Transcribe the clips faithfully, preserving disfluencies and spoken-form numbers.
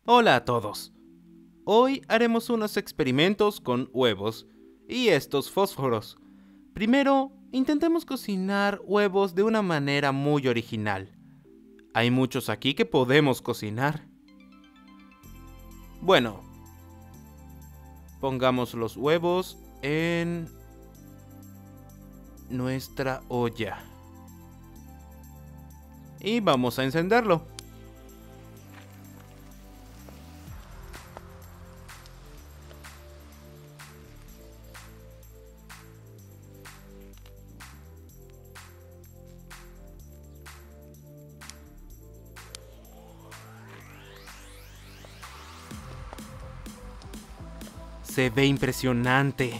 Hola a todos. Hoy haremos unos experimentos con huevos y estos fósforos. Primero, intentemos cocinar huevos de una manera muy original. Hay muchos aquí que podemos cocinar. Bueno, pongamos los huevos en nuestra olla. Y vamos a encenderlo. Se ve impresionante.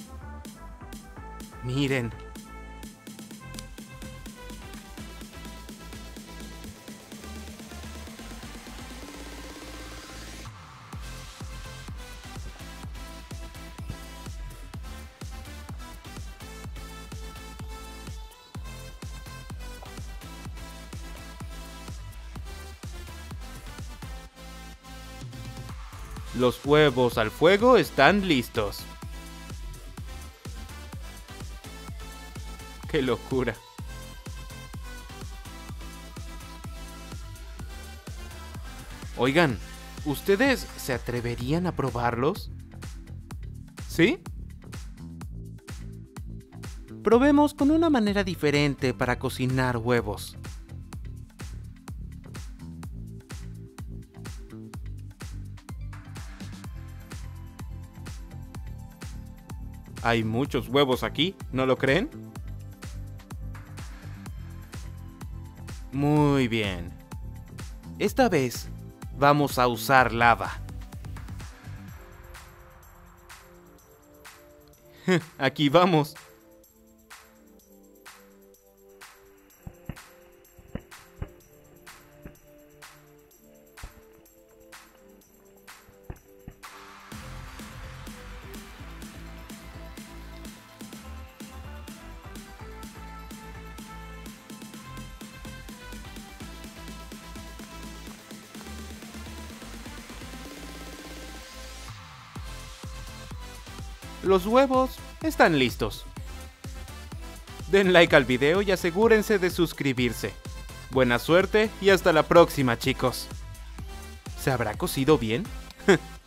Miren. Los huevos al fuego están listos. ¡Qué locura! Oigan, ¿ustedes se atreverían a probarlos? ¿Sí? Probemos con una manera diferente para cocinar huevos. Hay muchos huevos aquí, ¿no lo creen? Muy bien. Esta vez vamos a usar lava. Aquí vamos. Los huevos están listos. Den like al video y asegúrense de suscribirse. Buena suerte y hasta la próxima, chicos. ¿Se habrá cocido bien?